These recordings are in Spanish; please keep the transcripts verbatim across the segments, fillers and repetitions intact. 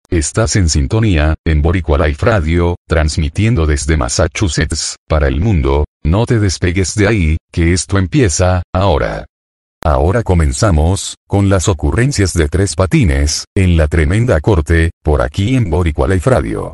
Estás en sintonía, en Boricua Life Radio, transmitiendo desde Massachusetts, para el mundo. No te despegues de ahí, que esto empieza, ahora. Ahora comenzamos, con las ocurrencias de Tres Patines, en la tremenda corte, por aquí en Boricua Life Radio.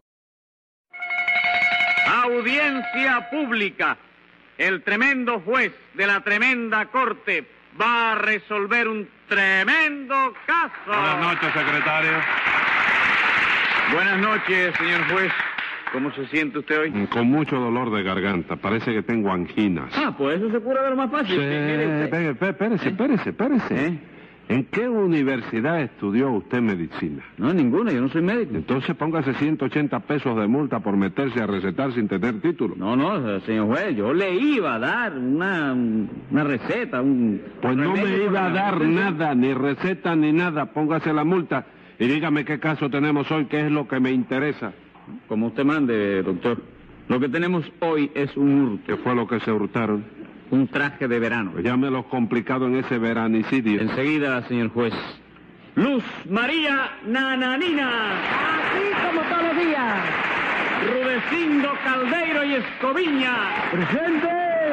Audiencia pública. El tremendo juez de la tremenda corte va a resolver un tremendo caso. Buenas noches, secretario. Buenas noches, señor juez. ¿Cómo se siente usted hoy? Con mucho dolor de garganta. Parece que tengo anginas. Ah, pues eso se cura de lo más fácil. Sí, Mire usted. espérese, espérese, espérese, espérese. ¿Eh? ¿En qué universidad estudió usted medicina? No, ninguna, yo no soy médico. Entonces póngase ciento ochenta pesos de multa por meterse a recetar sin tener título. No, no, señor juez, yo le iba a dar una, una receta, un... Pues no remedio me iba a para la dar hipertensión. nada, ni receta ni nada. Póngase la multa y dígame qué caso tenemos hoy, qué es lo que me interesa. Como usted mande, doctor. Lo que tenemos hoy es un hurto, ¿Qué fue lo que se hurtaron? un traje de verano. Pues llámelo complicado en ese veranicidio. Enseguida, señor juez. Luz María Nananina. Así como todos los días. Rudecindo Caldeiro y Escoviña. ¡Presente!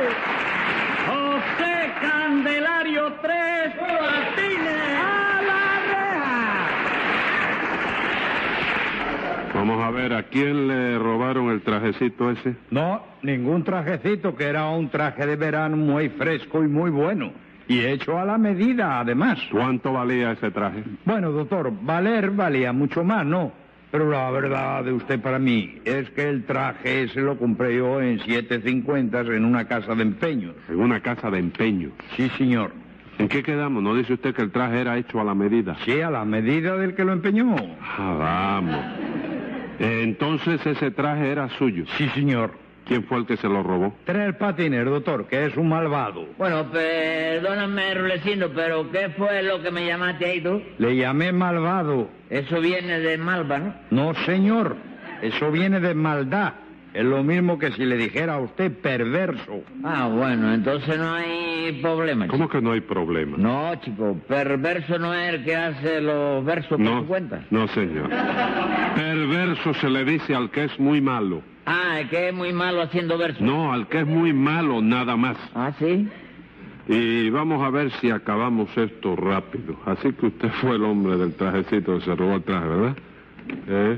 José Candelario Tres Patines. ¡A la reja! Vamos a ver, ¿a quién le robaron el trajecito ese? No, ningún trajecito, que era un traje de verano muy fresco y muy bueno. Y hecho a la medida, además. ¿Cuánto valía ese traje? Bueno, doctor, valer valía mucho más, ¿no? Pero la verdad de usted para mí es que el traje ese lo compré yo en siete cincuenta en una casa de empeños. En una casa de empeño. Sí, señor. ¿En qué quedamos? ¿No dice usted que el traje era hecho a la medida? Sí, a la medida del que lo empeñó. Ah, vamos. Eh, Entonces ese traje era suyo. Sí, señor. ¿Quién fue el que se lo robó? Tres Patines, doctor, que es un malvado. Bueno, perdóname, Rulecindo, pero ¿qué fue lo que me llamaste ahí tú? Le llamé malvado. Eso viene de Malva, ¿no? No, señor. Eso viene de maldad. Es lo mismo que si le dijera a usted perverso. Ah, bueno, entonces no hay problema. ¿Cómo chico. que no hay problema? No, chico, perverso no es el que hace los versos por no, su cuenta. no, señor. Perverso se le dice al que es muy malo. Ah, el que es muy malo haciendo versos. No, al que es muy malo nada más. Ah, ¿sí? Y vamos a ver si acabamos esto rápido. Así que usted fue el hombre del trajecito que se robó el traje, ¿verdad? ¿Eh?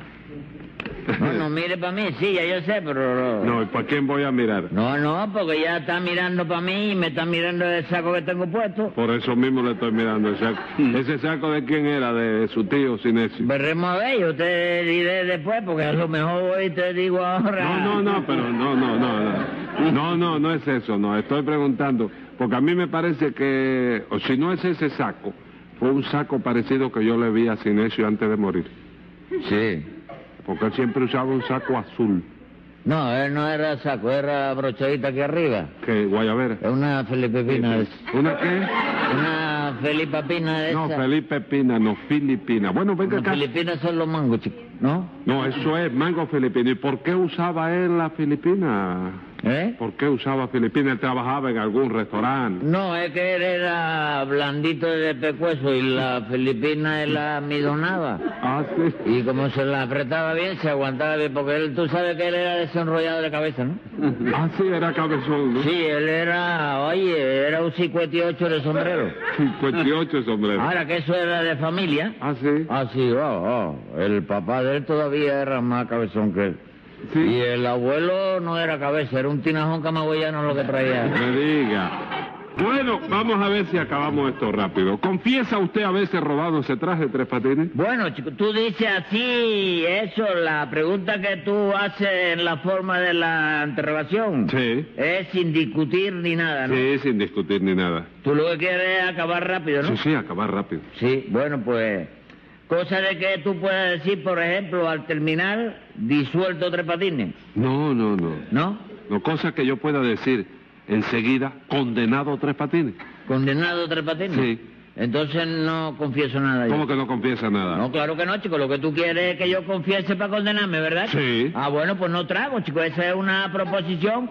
No, no mire para mí, sí, ya yo sé, pero... No, ¿y para quién voy a mirar? No, no, porque ya está mirando para mí y me está mirando el saco que tengo puesto. Por eso mismo le estoy mirando el saco. ¿Ese saco de quién era? ¿De su tío Sinesio? Veremos a ver, yo te diré después, porque a lo mejor hoy te digo ahora... No, no, no, pero no, no, no, no. No, no, no es eso, no. Estoy preguntando, porque a mí me parece que, o si no es ese saco, fue un saco parecido que yo le vi a Sinesio antes de morir. Sí. Porque él siempre usaba un saco azul. No, él no era saco, era brochadita aquí arriba. ¿Qué, guayabera? Es una Felipe Pina de esa. ¿Una qué? Una Felipe Pina de No, esa. Felipe Pina, no, Filipina. Bueno, venga Los acá. Filipinas son los mangos, chicos, ¿no? No, eso es mango filipino. ¿Y por qué usaba él la filipina? ¿Eh? ¿Por qué usaba filipina? Él trabajaba en algún restaurante. No, es que él era blandito de pecueso y la Filipina él la midonaba. Ah, sí. Y como se la apretaba bien, se aguantaba bien, porque él, tú sabes que él era desenrollado de cabeza, ¿no? Ah, sí, era cabezón, ¿no? Sí, él era, oye, era un cincuenta y ocho de sombrero. cincuenta y ocho sombreros. Ahora que eso era de familia. Ah, sí. Ah, sí, oh, oh. El papá de él todavía era más cabezón que él. Sí. Y el abuelo no era cabeza, era un tinajón camagüeyano lo que traía. Me diga. Bueno, vamos a ver si acabamos esto rápido. ¿Confiesa usted haberse robado ese traje, Tres Patines? Bueno, chico, tú dices así, eso, la pregunta que tú haces en la forma de la interrogación. Sí. Es sin discutir ni nada, ¿no? Sí, sin discutir ni nada. Tú lo que quieres es acabar rápido, ¿no? Sí, sí, acabar rápido. Sí, bueno, pues... Cosa de que tú puedas decir, por ejemplo, al terminar, disuelto Tres Patines, No, no, no. ¿no? No, cosa que yo pueda decir enseguida, condenado Tres Patines. Condenado Tres Patines. Sí. Entonces no confieso nada yo. ¿Cómo que no confiesa nada? No, claro que no, chico. Lo que tú quieres es que yo confiese para condenarme, ¿verdad? Sí. Ah, bueno, pues no trago, chico. Esa es una proposición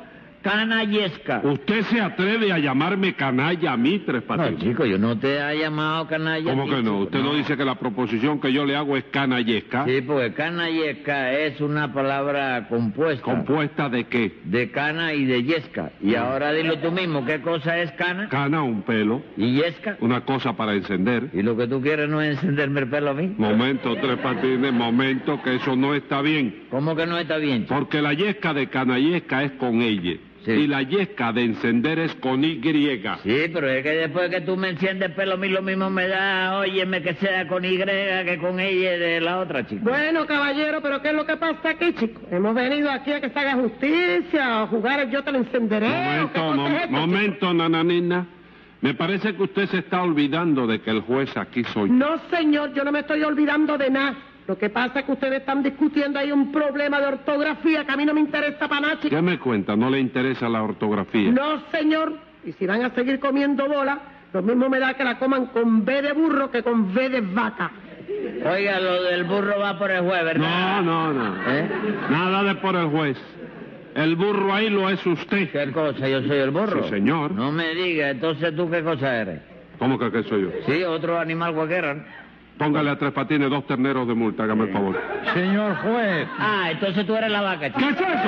canallesca. ¿Usted se atreve a llamarme canalla a mí, Tres No, Patines? chico, yo no te he llamado canalla. ¿Cómo a ti, que no? chico, ¿Usted no dice que la proposición que yo le hago es canallesca? Sí, porque canallesca es una palabra compuesta. ¿Compuesta de qué? De cana y de yesca. Y ahora dilo tú mismo, ¿qué cosa es cana? Cana, un pelo, ¿Y yesca? una cosa para encender. Y lo que tú quieres no es encenderme el pelo a mí. Momento, Tres Patines, momento, que eso no está bien. ¿Cómo que no está bien, chico? Porque la yesca de canallesca es con ella. Sí. Y la yesca de encender es con Y. Sí, pero es que después que tú me enciendes el pelo a mí lo mismo me da, óyeme, que sea con Y que con ella de la otra, chico. Bueno, caballero, pero ¿qué es lo que pasa aquí, chico? Hemos venido aquí a que se haga justicia, a jugar el yo te lo encenderé. ¿o qué Momento, cosa mom- es esto, chico? momento, nananina. Me parece que usted se está olvidando de que el juez aquí soy yo. No, señor, yo no me estoy olvidando de nada. Lo que pasa es que ustedes están discutiendo ahí un problema de ortografía que a mí no me interesa para nada, chico. ¿Qué me cuenta? ¿No le interesa la ortografía? No, señor. Y si van a seguir comiendo bola, lo mismo me da que la coman con B de burro que con V de vaca. Oiga, lo del burro va por el juez, No, ¿verdad? no, no. ¿Eh? Nada de por el juez. El burro ahí lo es usted. ¿Qué cosa? ¿Yo soy el burro? Sí, señor. No me diga, entonces tú qué cosa eres. ¿Cómo que qué soy yo? Sí, otro animal cualquiera, ¿no? Póngale a Tres Patines dos terneros de multa, hágame el favor. Señor juez, Ah, entonces tú eres la vaca, chico. ¿Qué es eso?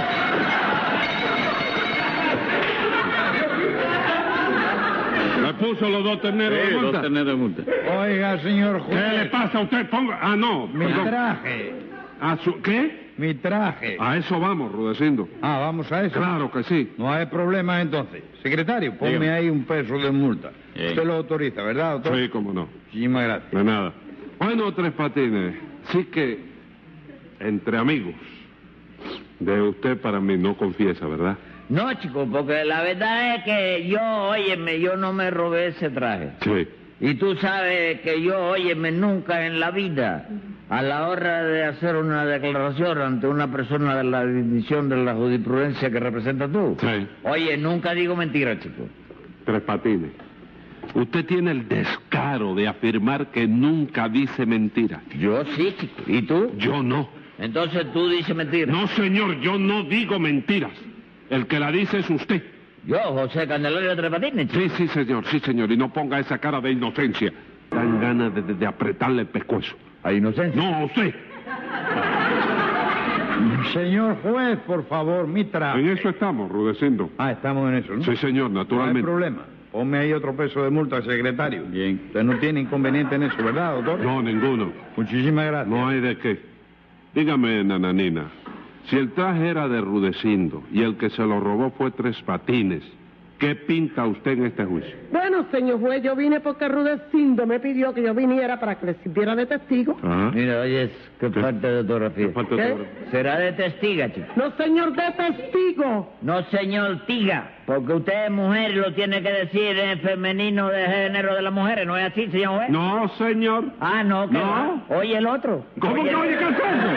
¿Le puso los dos terneros de multa? de multa. oiga, señor ¿Qué le juez, pasa a usted? Ponga... Ah, no. mi perdón. traje, ¿A su... ¿Qué? mi traje. A eso vamos, Rudecindo. Ah, vamos a eso. Claro que sí. No hay problema entonces. Secretario, ponme Dígame. ahí un peso de multa. Bien. Usted lo autoriza, ¿verdad, doctor? Sí, cómo no. Muchísimas gracias. De nada. Bueno, Tres Patines, sí que entre amigos de usted para mí no confiesa, ¿verdad? No, chico, porque la verdad es que yo, óyeme, yo no me robé ese traje. Sí. Y tú sabes que yo, óyeme, nunca en la vida, a la hora de hacer una declaración ante una persona de la división de la jurisprudencia que representa tú, Sí. oye, nunca digo mentira, chico. Tres Patines, usted tiene el descaro de afirmar que nunca dice mentira. Yo sí, chico. ¿Y tú? Yo no. Entonces tú dices mentira. No, señor, yo no digo mentiras. El que la dice es usted. Yo, José Candelario Tres Patines, chico. Sí, sí, señor, sí, señor. Y no ponga esa cara de inocencia. Dan ganas de, de- de apretarle el pescuezo. ¿A inocencia? No, a usted. Señor juez, por favor, mi traje. En eso estamos, Rudecindo. Ah, estamos en eso, ¿no? Sí, señor, No hay naturalmente. problema. Ponme ahí otro peso de multa, secretario. Bien. Usted no tiene inconveniente en eso, ¿verdad, doctor? No, ninguno. Muchísimas gracias. No hay de qué. Dígame, nananina, si el traje era de Rudecindo y el que se lo robó fue Tres Patines, ¿qué pinta usted en este juicio? Bueno, señor juez, yo vine porque Rudecindo me pidió que yo viniera para que le sirviera de testigo. ¿Ah? Mira, oye, qué ¿Qué? falta de ortografía. ¿Qué falta de ¿Qué? ortografía? Será de testiga, chico. No, señor, de testigo. No, señor Tiga, porque usted es mujer y lo tiene que decir en femenino de género de las mujeres, ¿no es así, señor juez? No, señor. Ah, no, que No. va. Oye el otro. ¿Cómo que oye qué es eso?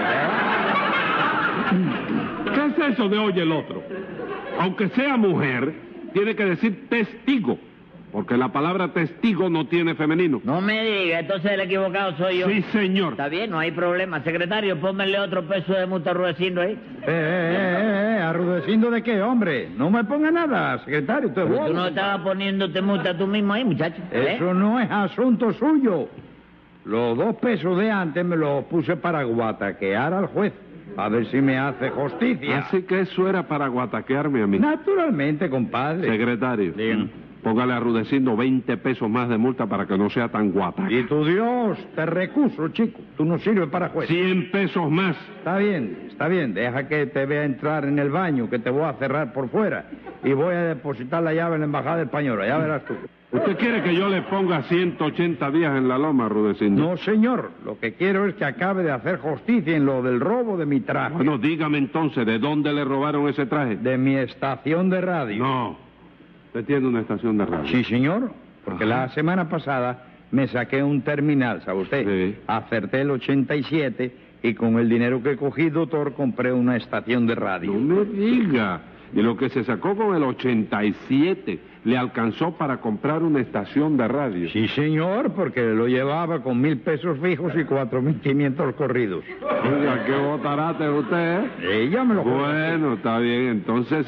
¿Qué es eso de oye el otro? Aunque sea mujer, tiene que decir testigo, porque la palabra testigo no tiene femenino. No me diga, entonces el equivocado soy yo. Sí, señor. Está bien, no hay problema. Secretario, pónmele otro peso de multa a Rudecindo ahí. Eh, eh, eh, eh, ¿arrudeciendo de qué, hombre? No me ponga nada, secretario. Usted es Pero tú bobo. no estabas poniéndote multa tú mismo ahí, muchacho. ¿eh? Eso no es asunto suyo. Los dos pesos de antes me los puse para guataquear al juez, a ver si me hace justicia. Así que eso era para guataquearme a mí. Naturalmente, compadre. Secretario, Dígame. póngale a Rudecindo veinte pesos más de multa para que no sea tan guataca. Y tu Dios, te recuso, chico. Tú no sirves para juez. cien pesos más. Está bien, está bien. Deja que te vea entrar en el baño, que te voy a cerrar por fuera. Y voy a depositar la llave en la embajada española. Ya verás tú. ¿Usted quiere que yo le ponga ciento ochenta días en la loma, Rudecindo? No, señor. Lo que quiero es que acabe de hacer justicia en lo del robo de mi traje. Bueno, dígame entonces, ¿de dónde le robaron ese traje? De mi estación de radio. No. Usted tiene una estación de radio. Sí, señor. Porque Ajá. la semana pasada me saqué un terminal, ¿sabe usted? Sí. Acerté el ochenta y siete y con el dinero que cogí, doctor, compré una estación de radio. No me diga. Y lo que se sacó con el ochenta y siete le alcanzó para comprar una estación de radio. Sí, señor, porque lo llevaba con mil pesos fijos y cuatro mil quinientos corridos. Oiga, qué botarate usted, ¿eh? Ella me lo Bueno, está bien, entonces sí.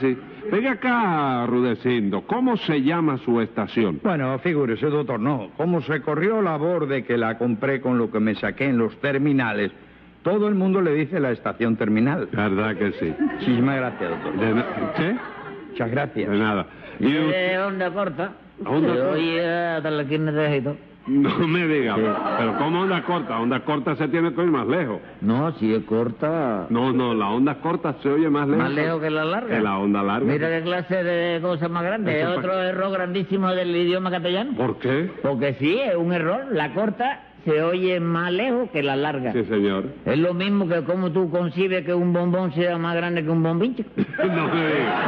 Venga acá, Rudecindo, ¿cómo se llama su estación? Bueno, figúrese, doctor, no. Como se corrió la voz de que la compré con lo que me saqué en los terminales, todo el mundo le dice la estación terminal. ¿Verdad que sí? Muchísimas gracias, doctor. De na- ¿Qué? Muchas gracias. De nada. Y De usted- onda corta. Onda Se corta. oye hasta la esquina de Egipto. No me diga, pero ¿cómo onda corta? Onda corta se tiene que ir más lejos. No, si es corta. No, no, la onda corta se oye más lejos. Más lejos que la larga. Que la onda larga. Mira qué clase de cosa más grande. Es Eso pa- otro error grandísimo del idioma castellano. ¿Por qué? Porque sí, es un error. La corta se oye más lejos que la larga. Sí, señor. Es lo mismo que como tú concibes que un bombón sea más grande que un bombín, chico. No me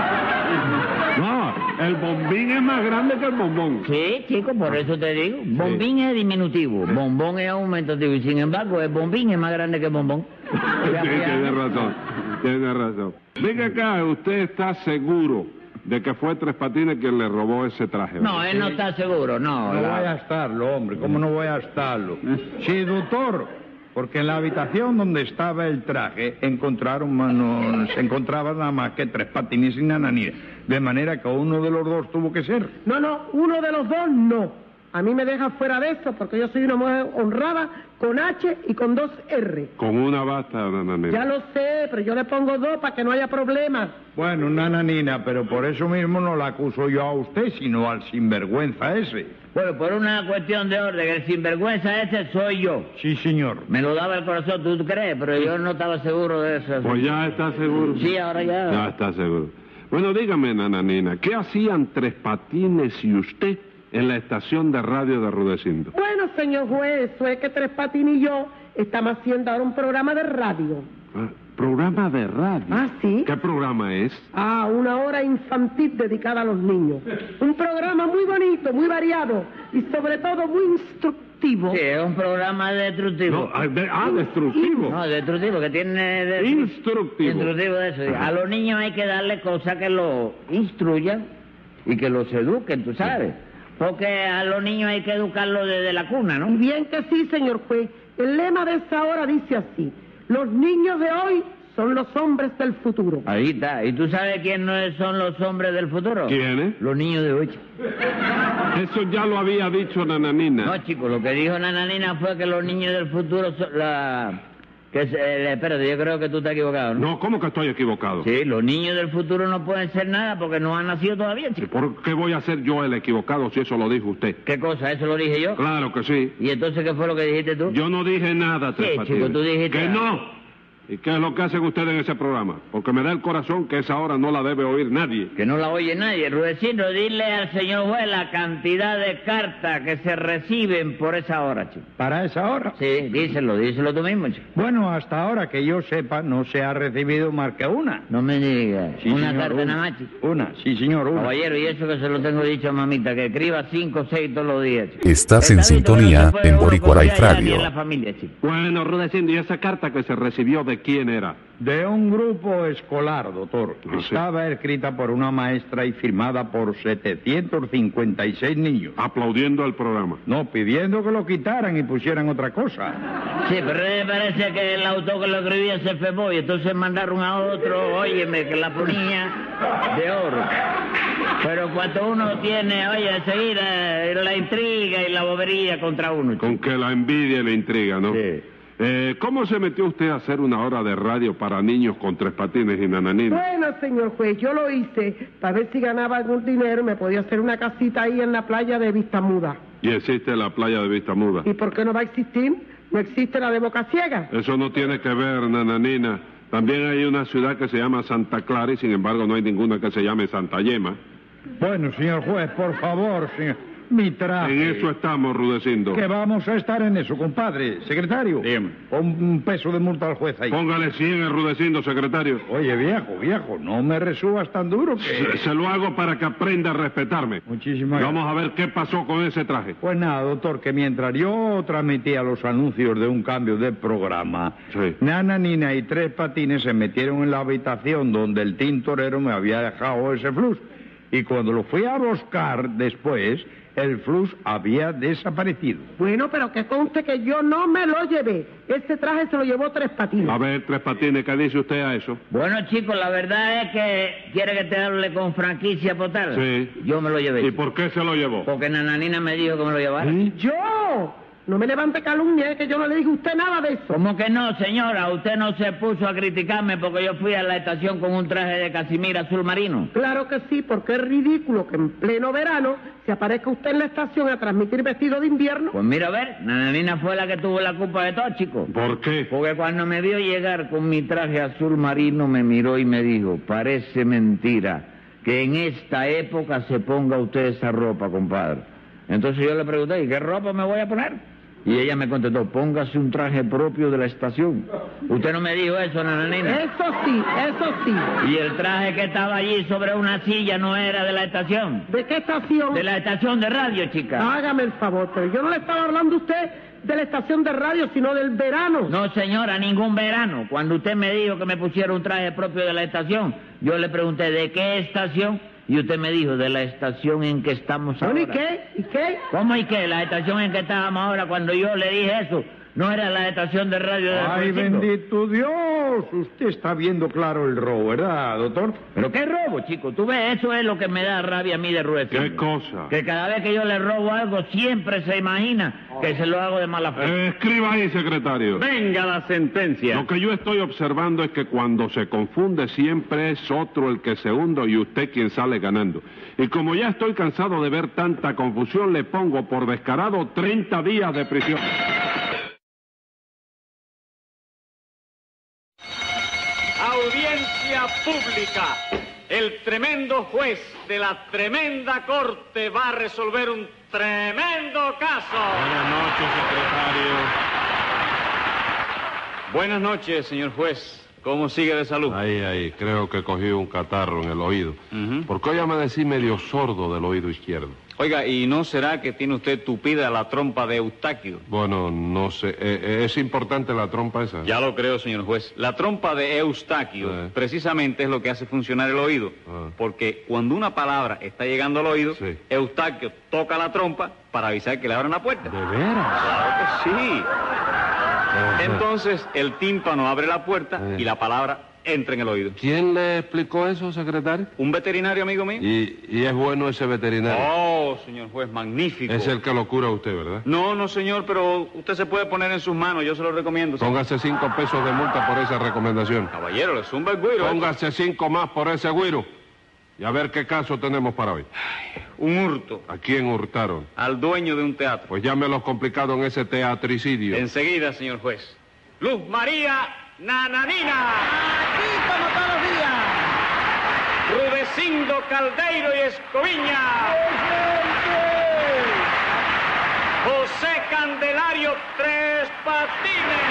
diga. No, el bombín es más grande que el bombón. Sí, chico, por eso te digo. Bombín es diminutivo, bombón es aumentativo. Y sin embargo, el bombín es más grande que el bombón. Sí, tiene razón, tiene razón. Venga acá, ¿usted está seguro de que fue Tres Patines quien le robó ese traje? No, él no está seguro, no. No la- voy a estarlo, hombre. ¿Cómo no voy a estarlo? Sí, doctor, porque en la habitación donde estaba el traje encontraron no, se encontraban nada más que Tres Patines y Nananina. De manera que uno de los dos tuvo que ser. No, no, uno de los dos no. A mí me deja fuera de eso porque yo soy una mujer honrada con H y con dos R. Con una basta, nananina. Ya lo sé, pero yo le pongo dos para que no haya problemas. Bueno, Nananina, pero por eso mismo no la acuso yo a usted, sino al sinvergüenza ese. Bueno, por una cuestión de orden, el sinvergüenza ese soy yo. Sí, señor. Me lo daba el corazón, tú crees, pero yo no estaba seguro de eso. Pues ya está seguro. Sí, ahora ya. Ya está seguro. Bueno, dígame, nananina, ¿qué hacían Tres Patines y usted en la estación de radio de Rudecindo? Bueno, señor juez, eso es que Tres Patines y yo estamos haciendo ahora un programa de radio. Ah, programa de radio. Ah, ¿sí? ¿Qué programa es? Ah, una hora infantil dedicada a los niños. Un programa muy bonito, muy variado y sobre todo muy instructivo. Sí, es un programa destructivo. No, ah, de- ah, destructivo. No, destructivo, que tiene... de- Instructivo. Instructivo de eso. sí. A los niños hay que darle cosas que los instruyan y que los eduquen, tú sabes. Porque a los niños hay que educarlos desde la cuna, Y ¿no? bien que sí, señor juez. El lema de esa hora dice así: los niños de hoy son los hombres del futuro. Ahí está. ¿Y tú sabes quién no es- son los hombres del futuro? ¿Quiénes? Los niños de hoy. Eso ya lo había dicho nananina. No, chicos, lo que dijo Nananina fue que los niños del futuro son la... Que se- eh, espérate, yo creo que tú estás equivocado, ¿no? No, ¿cómo que estoy equivocado? Sí, los niños del futuro no pueden ser nada porque no han nacido todavía, ¿Y chicos. por qué voy a ser yo el equivocado si eso lo dijo usted? ¿Qué cosa? ¿Eso lo dije yo? Claro que sí. ¿Y entonces qué fue lo que dijiste tú? Yo no dije nada, Tres Sí, Patines. chico, tú dijiste- ¡Que no! ¿Y qué es lo que hacen ustedes en ese programa? Porque me da el corazón que esa hora no la debe oír nadie. Que no la oye nadie. Rudecindo, dile al señor juez la cantidad de cartas que se reciben por esa hora, chico. ¿Para esa hora? Sí, díselo, díselo tú mismo, chico. Bueno, hasta ahora que yo sepa, no se ha recibido más que una. No me digas. Sí, Una señor, carta una. nada más, chico. Una, sí, señor, una. Caballero, y eso que se lo tengo dicho a mamita, que escriba cinco o seis todos los días, chico. Estás Está en visto que no sintonía se puede en uno Boricua Life confiar ya ni Radio. en la familia, chico. Bueno, Rudecindo, ¿y esa carta que se recibió de quién era? De un grupo escolar, doctor. Ah, sí. Estaba escrita por una maestra y firmada por setecientos cincuenta y seis niños. Aplaudiendo el programa. No, pidiendo que lo quitaran y pusieran otra cosa. Sí, pero me parece que el autor que lo escribía se enfermó y entonces mandaron a otro, óyeme, que la ponía de oro. Pero cuando uno tiene, oye, enseguida eh, la intriga y la bobería contra uno, chico. Con que la envidia y la intriga, ¿no? Sí. Eh, ¿Cómo se metió usted a hacer una hora de radio para niños con Tres Patines y Nananina? Bueno, señor juez, yo lo hice para ver si ganaba algún dinero y me podía hacer una casita ahí en la playa de Vista Muda. Y existe la playa de Vista Muda. ¿Y por qué no va a existir? ¿No existe la de Boca Ciega? Eso no tiene que ver, Nananina. También hay una ciudad que se llama Santa Clara y sin embargo no hay ninguna que se llame Santa Yema. Bueno, señor juez, por favor, señor. Mi traje. En eso estamos, Rudecindo. Que vamos a estar en eso, compadre. Secretario. Dígame. Pon un peso de multa al juez ahí. Póngale cien el Rudecindo, secretario. Oye, viejo, viejo, no me resubas tan duro que... Se, se lo hago para que aprenda a respetarme. Muchísimas Vamos a ver qué pasó con ese traje. Pues nada, doctor, que mientras yo transmitía los anuncios de un cambio de programa, Sí. Nana, Nina y Tres Patines se metieron en la habitación donde el tintorero me había dejado ese flux. Y cuando lo fui a buscar después, el flux había desaparecido. Bueno, pero que conste que yo no me lo llevé. Ese traje se lo llevó Tres Patines. A ver, Tres Patines, ¿qué dice usted a eso? Bueno, chicos, la verdad es que quiere que te hable con franquicia total. Sí. Yo me lo llevé. ¿Y chico. por qué se lo llevó? Porque Nananina me dijo que me lo llevara. ¡Yo! No me levante calumnia, que yo no le dije a usted nada de eso. ¿Cómo que no, señora? Usted no se puso a criticarme porque yo fui a la estación con un traje de casimir azul marino. Claro que sí, porque es ridículo que en pleno verano se aparezca usted en la estación a transmitir vestido de invierno. Pues mira, a ver, Nananina fue la que tuvo la culpa de todo, chico. ¿Por qué? Porque cuando me vio llegar con mi traje azul marino me miró y me dijo, parece mentira que en esta época se ponga usted esa ropa, compadre. Entonces yo le pregunté, ¿y qué ropa me voy a poner? Y ella me contestó, póngase un traje propio de la estación. ¿Usted no me dijo eso, Nananina? Eso sí, eso sí. Y el traje que estaba allí sobre una silla no era de la estación. ¿De qué estación? De la estación de radio, chica. Hágame el favor, pero yo no le estaba hablando a usted de la estación de radio, sino del verano. No, señora, ningún verano. Cuando usted me dijo que me pusiera un traje propio de la estación, yo le pregunté, ¿de qué estación? Y usted me dijo, de la estación en que estamos ahora. Bueno, ¿y qué? ¿Y qué? ¿Cómo y qué? La estación en que estábamos ahora, cuando yo le dije eso, no era la estación de radio de... ¡Ay, bendito Dios! Usted está viendo claro el robo, ¿verdad, doctor? ¿Pero qué robo, chico? Tú ves, eso es lo que me da rabia a mí de Rudecindo. ¿Qué cosa? Que cada vez que yo le robo algo, siempre se imagina que se lo hago de mala fe. Eh, escriba ahí, secretario. Venga la sentencia. Lo que yo estoy observando es que cuando se confunde siempre es otro el que se hunde y usted quien sale ganando. Y como ya estoy cansado de ver tanta confusión, le pongo por descarado treinta días de prisión. Audiencia pública. El tremendo juez de la tremenda corte va a resolver un tremendo caso. Buenas noches, secretario. Buenas noches, señor juez. ¿Cómo sigue de salud? Ahí, ahí, creo que cogí un catarro en el oído. Ujú. Porque hoy amanecí medio sordo del oído izquierdo. Oiga, ¿y no será que tiene usted tupida la trompa de Eustaquio? Bueno, no sé, eh, eh, ¿es importante la trompa esa? Ya lo creo, señor juez. La trompa de Eustaquio Sí. precisamente es lo que hace funcionar el oído. Ah. Porque cuando una palabra está llegando al oído, Sí. Eustaquio toca la trompa para avisar que le abran la puerta. ¿De veras? Claro que sí. Ajá. Entonces el tímpano abre la puerta Sí. y la palabra entra en el oído. ¿Quién le explicó eso, secretario? ¿Un veterinario, amigo mío? Y, y es bueno ese veterinario. Oh, señor juez, magnífico. Es el que lo cura a usted, ¿verdad? No, no, señor, pero usted se puede poner en sus manos, yo se lo recomiendo. señor. Póngase cinco pesos de multa por esa recomendación. Caballero, le zumba el güiro. ¿eh? Póngase cinco más por ese güiro. Y a ver qué caso tenemos para hoy. Un hurto ¿A quién hurtaron? al dueño de un teatro. Pues llámelos complicado en ese teatricidio. Enseguida, señor juez. Luz María Nananina. Aquí como todos los días. Rudecindo Caldeiro y Escoviña. José Candelario Tres Patines.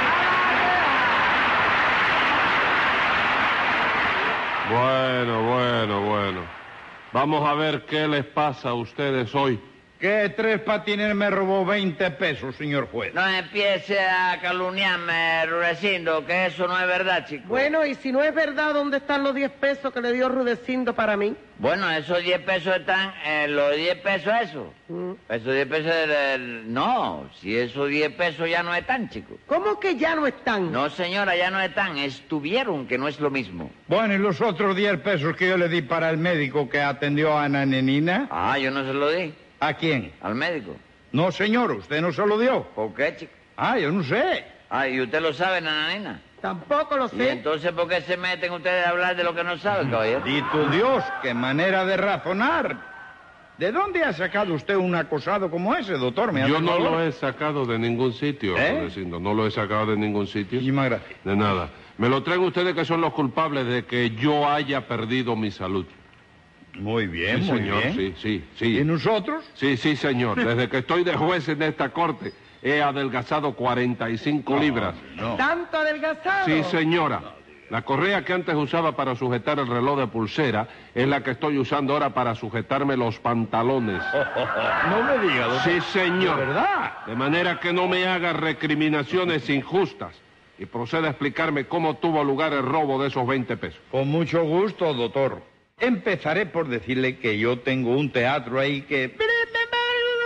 Bueno, bueno, bueno. Vamos a ver qué les pasa a ustedes hoy. Que Tres Patines me robó veinte pesos, señor juez. No empiece a calumniarme, Rudecindo, que eso no es verdad, chico. Bueno, y si no es verdad, ¿dónde están los diez pesos que le dio Rudecindo para mí? Bueno, esos diez pesos están, eh, los diez pesos esos. Mm. Esos diez pesos, del- del- no, si esos diez pesos ya no están, chico. ¿Cómo que ya no están? No, señora, ya no están, estuvieron, que no es lo mismo. Bueno, ¿y los otros diez pesos que yo le di para el médico que atendió a Nananina? Ah, yo no se lo di, ¿A quién? al médico. No, señor, usted no se lo dio. ¿Por qué, chico? Ah, yo no sé. Ah, ¿y usted lo sabe, Nananina? Tampoco lo ¿Y sé. entonces por qué se meten ustedes a hablar de lo que no saben, caballero? Y tu Dios, qué manera de razonar. ¿De dónde ha sacado usted un acosado como ese, doctor? ¿Me hace Yo el no favor? lo he sacado de ningún sitio, ¿Eh? Rudecindo. No lo he sacado de ningún sitio. Muchísimas gracias. De nada. Me lo traen ustedes que son los culpables de que yo haya perdido mi salud. Muy bien, Sí, muy señor, bien. sí, sí, sí. ¿Y nosotros? Sí, sí, señor. Desde que estoy de juez en esta corte, he adelgazado cuarenta y cinco libras. No. ¿Tanto adelgazado? Sí, señora. La correa que antes usaba para sujetar el reloj de pulsera es la que estoy usando ahora para sujetarme los pantalones. No me diga, doctor. Sí, señor. ¿De verdad? De manera que no me haga recriminaciones injustas y proceda a explicarme cómo tuvo lugar el robo de esos veinte pesos. Con mucho gusto, doctor. Empezaré por decirle que yo tengo un teatro ahí que...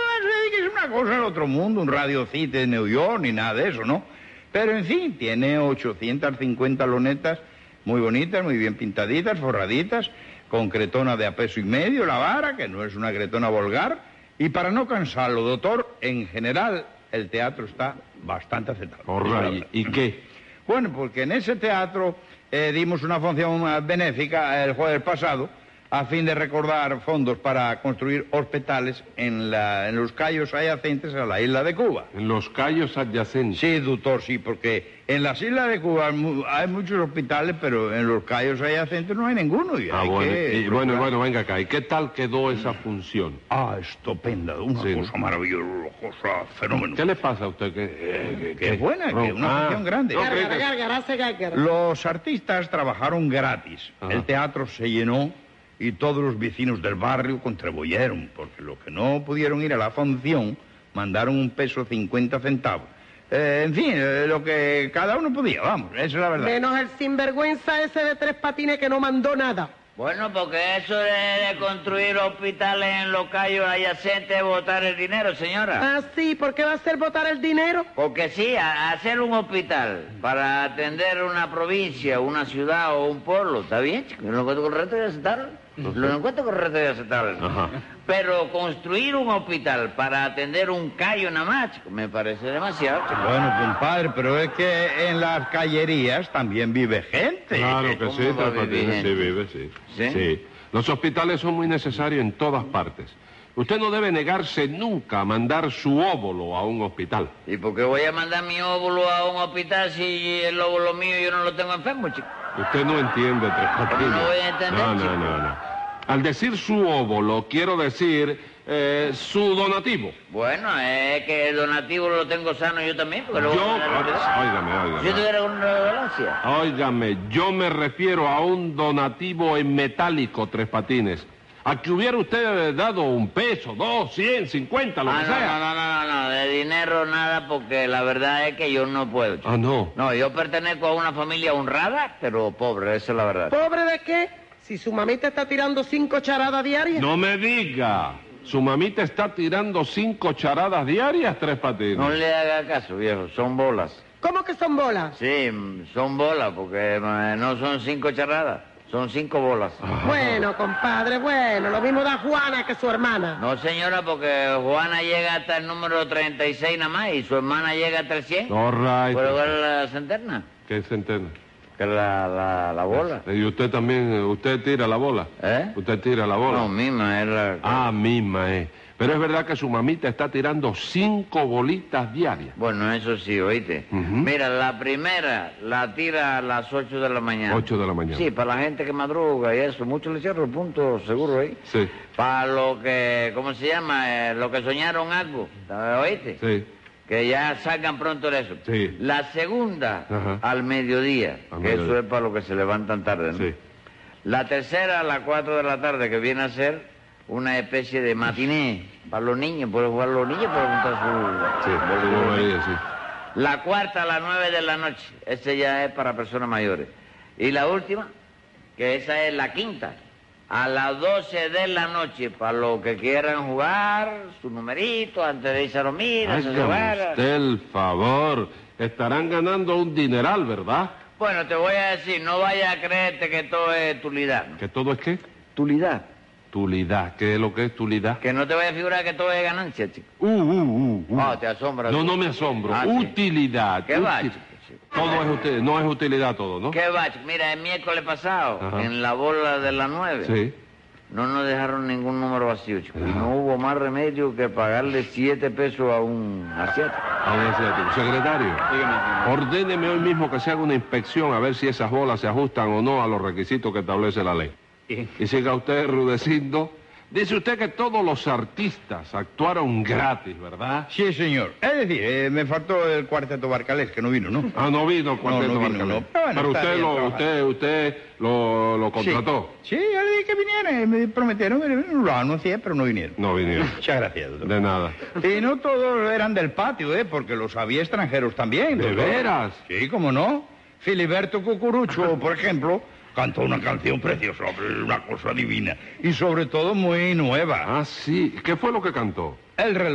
una cosa del otro mundo, un Radio City de New York, ni nada de eso, ¿no? Pero, en fin, tiene ochocientas cincuenta lonetas muy bonitas, muy bien pintaditas, forraditas, con cretona de a peso y medio la vara, que no es una cretona vulgar. Y para no cansarlo, doctor, en general el teatro está bastante aceptable. All right. ¿Y qué? Bueno, porque en ese teatro eh, dimos una función eh, benéfica el jueves pasado a fin de recordar fondos para construir hospitales en, la, en los cayos adyacentes a la isla de Cuba. En los cayos adyacentes. Sí, doctor, sí, porque en las islas de Cuba hay muchos hospitales, pero en los cayos adyacentes no hay ninguno. Y ah, hay bueno, que y, bueno, bueno, venga acá. ¿Y qué tal quedó esa función? Ah, estupenda, una Sí. cosa maravillosa, una cosa fenómeno. ¿Qué le pasa a usted? ¿Qué, eh, Qué buena, que una Ah, función grande. no, creí Gárgara, que- gárgara, hace gárgara. Los artistas trabajaron gratis. Ajá. El teatro se llenó y todos los vecinos del barrio contribuyeron, porque los que no pudieron ir a la función mandaron un peso cincuenta centavos. Eh, en fin, eh, lo que cada uno podía, vamos, esa es la verdad. Menos el sinvergüenza ese de tres patines que no mandó nada. Bueno, porque eso de, de construir hospitales en los cayos adyacentes es botar el dinero, señora. Ah, sí, ¿por qué va a ser votar el dinero? Porque sí, a- hacer un hospital para atender una provincia, una ciudad o un pueblo, ¿está bien, chico? Lo encuentro correcto y aceptable. Lo encuentro correcto y aceptable. Ajá. Pero construir un hospital para atender un cayo nada más, chico, me parece demasiado, chico. Bueno, compadre, pero es que en las callerías también vive gente. Claro que ¿Cómo sí, va a Tres vivir Patines, gente? sí vive, sí. ¿Sí? Los hospitales son muy necesarios en todas partes. Usted no debe negarse nunca a mandar su óvulo a un hospital. ¿Y por qué voy a mandar mi óvulo a un hospital si el óvulo mío yo no lo tengo enfermo, chico? Usted no entiende, Tres Patines. no voy a entender, No, no, chico? no, no. Al decir su óvulo, quiero decir eh, su donativo. Bueno, es que el donativo lo tengo sano yo también, porque lo voy a Yo, mandar al hospital. óigame, Si yo óigame. tuviera una dolencia. Óigame, yo me refiero a un donativo en metálico, Tres Patines. A que hubiera usted dado un peso, dos, cien, cincuenta, lo Ah, que no, sea. no, no, no, no, no, de dinero nada, porque la verdad es que yo no puedo, chico. Ah, no. No, yo pertenezco a una familia honrada, pero pobre, esa es la verdad. ¿Pobre de qué? Si su mamita está tirando cinco charadas diarias. No me diga. ¿Su mamita está tirando cinco charadas diarias, Tres Patines? No le haga caso, viejo, son bolas. ¿Cómo que son bolas? Sí, mm, son bolas, porque eh, no son cinco charradas, son cinco bolas. Bueno, compadre, bueno, lo mismo da Juana que su hermana. No, señora, porque Juana llega hasta el número treinta y seis nada más y su hermana llega hasta el cien. All right. ¿Puedo ver la centena? ¿Qué centena? Que la, la, la bola. ¿Y usted también, usted tira la bola? ¿Eh? ¿Usted tira la bola? No, misma es la... Ah, misma, eh. Pero es verdad que su mamita está tirando cinco bolitas diarias. Bueno, eso sí, oíste. Ujú. Mira, la primera la tira a las ocho de la mañana. Ocho de la mañana. Sí, para la gente que madruga y eso. Mucho le cierro el punto seguro ahí. Sí, Para lo que, ¿cómo se llama? Eh, lo que soñaron algo. ¿Oíste? sí. Que ya salgan pronto de eso. Sí. La segunda, Ajá. al mediodía. Al que mediodía. eso es para los que se levantan tarde, ¿no? Sí. La tercera a las cuatro de la tarde, que viene a ser una especie de matiné para los niños. Pueden jugar los niños, pueden juntar su... Sí, su bobería, sí. La cuarta a las nueve de la noche. Ese ya es para personas mayores. Y la última, que esa es la quinta, a las doce de la noche, para los que quieran jugar su numerito antes de irse a dormir, a Hágame jugar. usted el favor. Estarán ganando un dineral, ¿verdad? Bueno, te voy a decir, no vayas a creerte que todo es tulidad. ¿no? ¿Que todo es qué? Tulidad. Tulidad. ¿Qué es lo que es tulidad? Que no te vayas a figurar que todo es ganancia, chico. Uh, uh, uh, uh. Ah, te asombra. No, tú. no me asombro. Ah, sí. Utilidad. ¿Qué va, Uti- chico? chico? Todo es utilidad. No es utilidad todo, ¿no? ¿Qué va, chico? Mira, el miércoles pasado, Ajá. en la bola de las nueve, Sí. no nos dejaron ningún número vacío, chico. Y no hubo más remedio que pagarle siete pesos a un asiático. A un asiático. Secretario, ordéneme hoy mismo que se haga una inspección a ver si esas bolas se ajustan o no a los requisitos que establece la ley. Y siga usted enrudeciendo. Dice usted que todos los artistas actuaron gratis, ¿verdad? Sí, señor. Es decir, eh, me faltó el cuarteto Barcalés, que no vino, ¿no? Ah, no vino el cuarteto No, no vino, Barcalés. no. Pero bueno, Pero está usted bien lo, trabajado. usted, usted lo, lo contrató. Sí, sí, yo le dije que vinieran, me prometieron, venir, lo anuncié, pero no vinieron. No vinieron. Muchas gracias, doctor. De nada. Y no todos eran del patio, ¿eh? Porque los había extranjeros también. ¿De doctor. veras? Sí, cómo no. Filiberto Cucurucho, por ejemplo, cantó una canción preciosa, una cosa divina. Y sobre todo muy nueva. Ah, sí. ¿Qué fue lo que cantó? El reloj.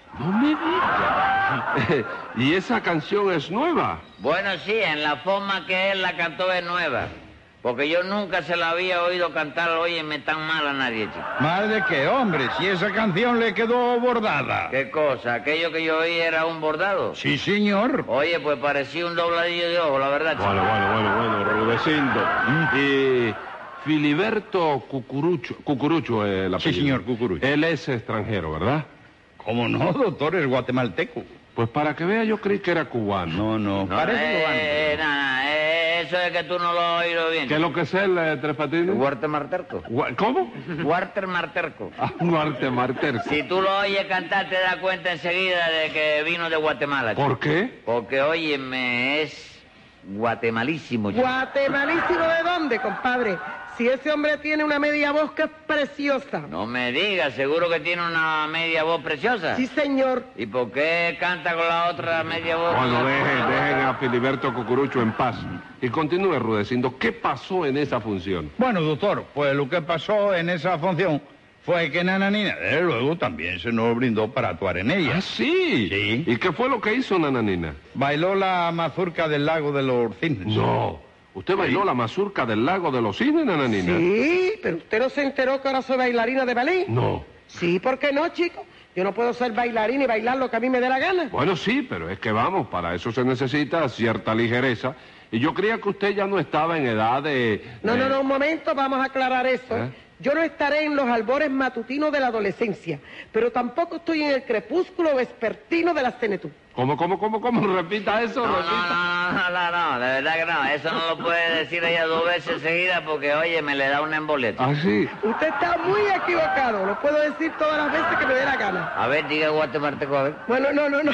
No me digas. ¿Y esa canción es nueva? Bueno, sí, en la forma que él la cantó es nueva. Porque yo nunca se la había oído cantar, óyeme, tan mal a nadie, chico. ¿Mal de qué, hombre? Si esa canción le quedó bordada. ¿Qué cosa? ¿Aquello que yo oí era un bordado? Sí, señor. Oye, pues parecía un dobladillo de ojo, la verdad, chico. Bueno, bueno, bueno, bueno, Rudecindo. Y Filiberto Cucurucho, Cucurucho es el apellido. Sí, señor, Cucurucho. Él es extranjero, ¿verdad? ¿Cómo no, doctor? Es guatemalteco. Pues para que vea, yo creí que era cubano. No, no, No, parece eh, cubano. nada, eh, eso es que tú no lo has oído bien. ¿Qué es lo que es el eh, Tres Patines? Walter Marterco. Gua- ¿Cómo? Walter Marterco. Ah, Marte Marter. Si tú lo oyes cantar, te das cuenta enseguida de que vino de Guatemala, chico. ¿Por qué? Porque, óyeme, es guatemalísimo, chico. ¿Guatemalísimo de dónde, compadre? Si ese hombre tiene una media voz que es preciosa. No me digas, seguro que tiene una media voz preciosa. Sí, señor. ¿Y por qué canta con la otra media voz? Bueno, dejen, dejen a Filiberto Cucurucho en paz. Y continúe, Rudecindo. ¿Qué pasó en esa función? Bueno, doctor, pues lo que pasó en esa función fue que Nananina, desde luego, también se nos brindó para actuar en ella. Ah, sí. Sí. ¿Y qué fue lo que hizo Nananina? Bailó la mazurca del lago de los cisnes. No. ¿Usted bailó la mazurca del lago de los cisnes, Nananina? Sí, pero usted no se enteró que ahora soy bailarina de ballet. No. Sí, ¿por qué no, chico? Yo no puedo ser bailarina y bailar lo que a mí me dé la gana. Bueno, sí, pero es que vamos, para eso se necesita cierta ligereza. Y yo creía que usted ya no estaba en edad de... No, de- no, no, un momento, vamos a aclarar eso. ¿Eh? Yo no estaré en los albores matutinos de la adolescencia, pero tampoco estoy en el crepúsculo vespertino de la senectud. ¿Cómo, cómo, cómo, cómo? Repita eso, No, no, repita. no, no, no, no, de verdad que no. Eso no lo puede decir ella dos veces seguidas porque, oye, me le da una embolia, chico. Ah, sí. Usted está muy equivocado, lo puedo decir todas las veces que me dé la gana. A ver, diga guatemalteco, a ver. Bueno, no, no, no.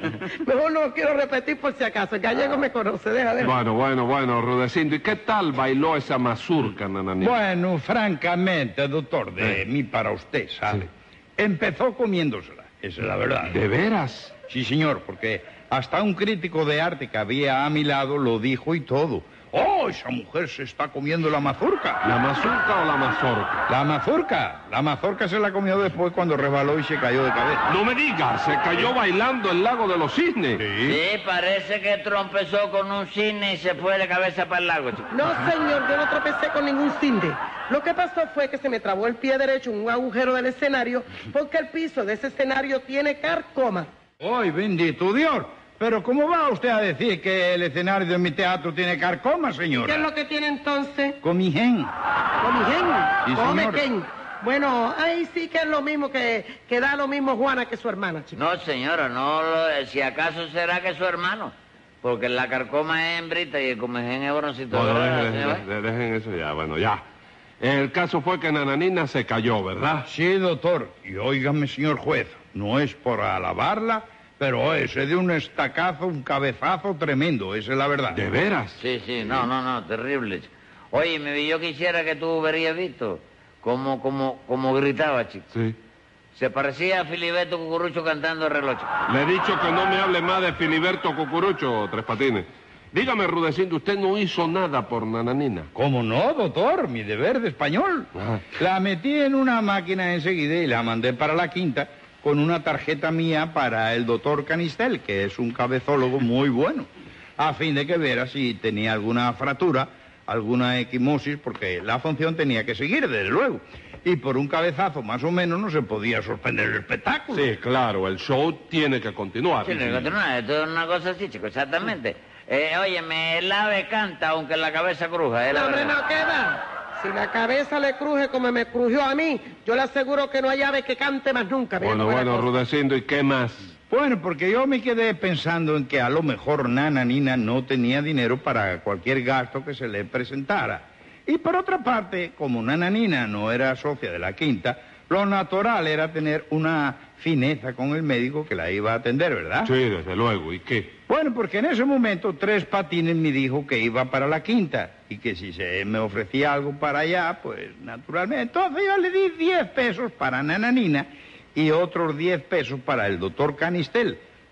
Mejor no lo quiero repetir por si acaso. El gallego me conoce, deja ver. Bueno, bueno, bueno, Rudecindo. ¿Y qué tal bailó esa mazurca, Nananina? Bueno, francamente, doctor, de mí para usted, ¿sabe? Sí. Empezó comiéndosela, esa es la verdad. ¿De veras? Sí, señor, porque hasta un crítico de arte que había a mi lado lo dijo y todo. ¡Oh, esa mujer se está comiendo la mazurca! ¿La mazurca o la mazorca? La mazurca. La mazurca se la comió después cuando resbaló y se cayó de cabeza. No me digas, se cayó bailando el lago de los cisnes. Sí, parece que tropezó con un cisne y se fue de cabeza para el lago, chico. No, señor, yo no tropecé con ningún cinde. Lo que pasó fue que se me trabó el pie derecho en un agujero del escenario porque el piso de ese escenario tiene carcoma. ¡Ay, bendito Dios! Pero ¿cómo va usted a decir que el escenario de mi teatro tiene carcoma, señora? ¿Qué es lo que tiene entonces? Comijén. Comijén. Sí, Come señor. Ken. Bueno, ahí sí que es lo mismo que, que da lo mismo Juana que su hermana, chico. No, señora, no lo, si acaso será que su hermano. Porque la carcoma es hembrita y el comején es varoncito. Bueno, ¿verdad, dejen, señora? dejen- dejen eso ya, bueno, ya. El caso fue que Nananina se cayó, ¿verdad? Sí, doctor. Y óigame, señor juez, no es por alabarla, pero ese de un estacazo, un cabezazo tremendo, esa es la verdad. ¿De veras? Sí, sí, no, no, no, terrible, chico. Oye, me yo quisiera que tú hubieras visto cómo, cómo, cómo gritaba, chico. Sí. Se parecía a Filiberto Cucurucho cantando el reloj, chico. Le he dicho que no me hable más de Filiberto Cucurucho, Tres Patines. Dígame, Rudecindo, usted no hizo nada por Nananina. ¿Cómo no, doctor? Mi deber de español. Ah. La metí en una máquina enseguida y la mandé para la quinta con una tarjeta mía para el doctor Canistel, que es un cabezólogo muy bueno, a fin de que viera si tenía alguna fractura, alguna equimosis, porque la función tenía que seguir, desde luego. Y por un cabezazo más o menos no se podía suspender el espectáculo. Sí, claro, el show tiene que continuar. Sí, no, no, esto es una cosa así, chico, exactamente. Eh, óyeme, el ave canta aunque la cabeza cruja, ¿eh? La No, hombre, verdad. no queda. Si la cabeza le cruje como me crujió a mí, yo le aseguro que no hay ave que cante más nunca. Mira Bueno, cómo es la bueno, cosa. Rudecindo, ¿y qué más? Bueno, porque yo me quedé pensando en que a lo mejor Nananina no tenía dinero para cualquier gasto que se le presentara. Y por otra parte, como Nananina no era socia de la quinta, lo natural era tener una fineza con el médico que la iba a atender, ¿verdad? Sí, desde luego, ¿y qué? Bueno, porque en ese momento Tres Patines me dijo que iba para la quinta y que si se me ofrecía algo para allá, pues naturalmente. Entonces yo le di diez pesos para Nananina y otros diez pesos para el doctor Canistel,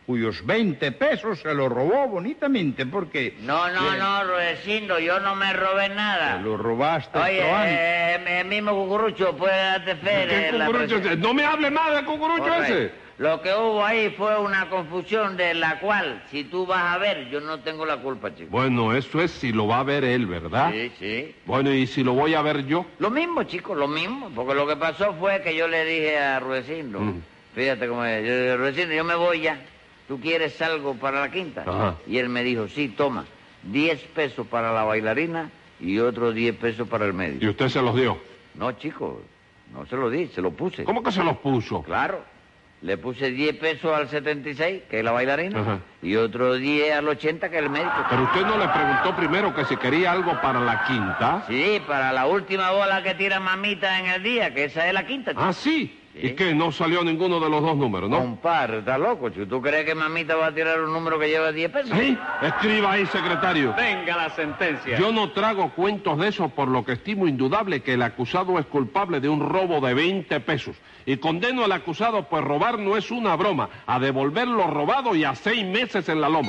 cuyos veinte pesos se los robó bonitamente, porque... No, no, Bien. no, Rudecindo, yo no me robé nada. Te lo robaste, Oye, Troán. eh, el mismo cucurucho puede darte fe ¿Qué de la cucurucho presión. ese? No me hable más del cucurucho Correcto. ese. Lo que hubo ahí fue una confusión de la cual, si tú vas a ver, yo no tengo la culpa, chico. Bueno, eso es si lo va a ver él, ¿verdad? Sí, sí. Bueno, ¿y si lo voy a ver yo? Lo mismo, chico, lo mismo. Porque lo que pasó fue que yo le dije a Rudecindo, Mm. fíjate cómo es, yo le dije, Rudecindo, yo me voy ya. ¿Tú quieres algo para la quinta? Ajá. Y él me dijo, sí, toma, diez pesos para la bailarina y otros diez pesos para el médico. ¿Y usted se los dio? No, chico, no se lo di, se lo puse. ¿Cómo que se los puso? Claro. Le puse diez pesos al setenta y seis, que es la bailarina, Ajá. y otros diez al ochenta, que es el médico. Pero usted no le preguntó primero que si quería algo para la quinta. Sí, para la última bola que tira mamita en el día, que esa es la quinta, chico. Ah, sí. Sí. ¿Y qué? No salió ninguno de los dos números, ¿no? Compadre, está loco, chico. ¿Tú crees que mamita va a tirar un número que lleva diez pesos? ¿Sí? Escriba ahí, secretario. Venga la sentencia. Yo no trago cuentos de eso, por lo que estimo indudable que el acusado es culpable de un robo de veinte pesos. Y condeno al acusado, pues robar no es una broma, a devolver lo robado y a seis meses en la loma.